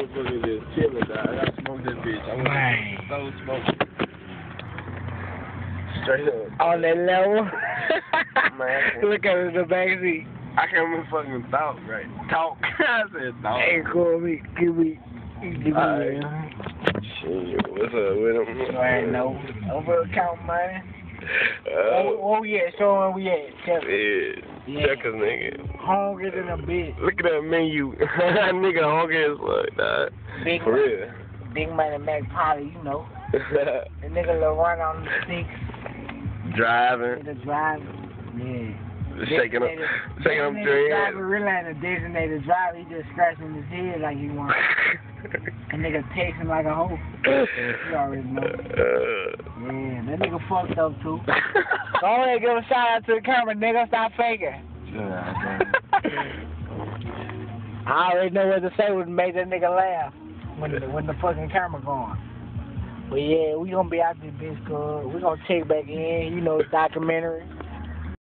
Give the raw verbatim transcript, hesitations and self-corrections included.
motherfucker just chilling, dog. I gotta smoke this bitch. I want to so smoke. Straight up. On that level. Man. Look at it in the backseat. I can't even fucking talk right. Talk. I said talk. Hey, call me. Give me. Give me. Right. Shit, what's up with him? I ain't know. Over account, man. Uh, Where, where we at? Show where we at. Check it. Yeah. Check us, nigga. Hungry than a bitch. Look at that menu. Nigga hungry as fuck, dog. Big For man, real. Big man and Mack P, you know. The nigga little run on the sticks. Driving. The driver. Yeah. Shaking up, shaking up dreams. Driver really ain't a designated driver. He just scratching his head like he wants. A nigga texting like a hoe. You already know. Yeah, that nigga fucked up too. Go ahead, give a shout out to the camera, nigga. Stop faking. I already know what to say would make that nigga laugh when the, when the fucking camera gone. But yeah, we gonna be out this bitch, cuz. We gonna check back in, you know, documentary.